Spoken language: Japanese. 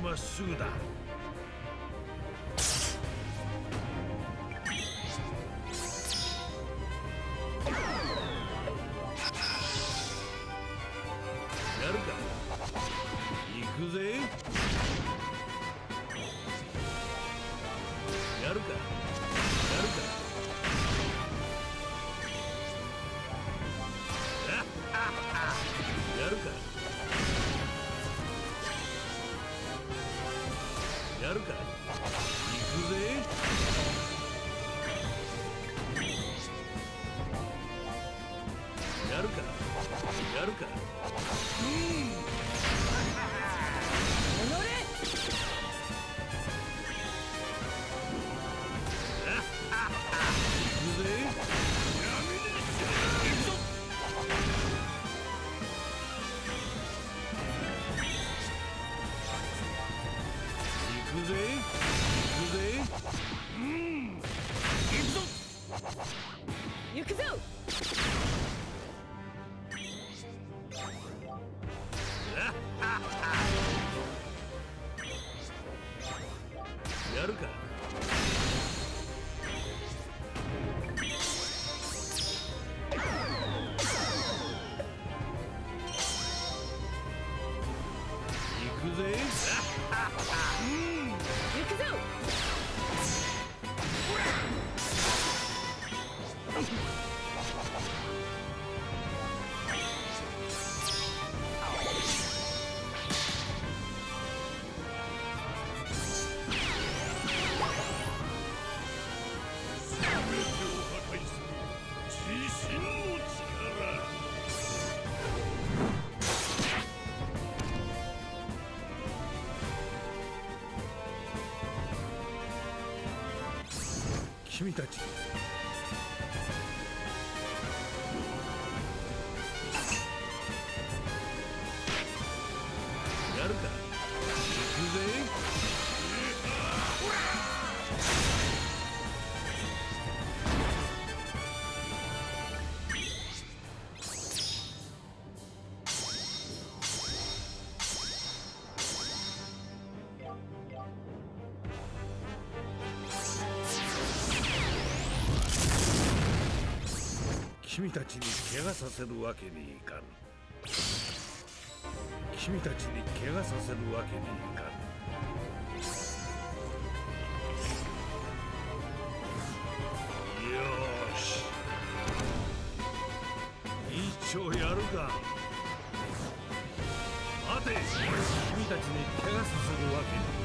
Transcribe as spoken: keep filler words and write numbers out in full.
はすぐだ。やるか。行くぜ。やるか。やるか。やるか。やるか。行くぜ。やるか。やるか。うん。おのれ。行くぜ。闇に行くぞ。行くぜ。行くぜ。うん。行くぞ。行くぞ。やるか。行くぜ。うん。行くぞ。君たちやるか。行くぜ。君たちに怪我させるわけにいかん。君たちに怪我させるわけにいかん。よーし。一丁やるか。待て。君たちに怪我させるわけに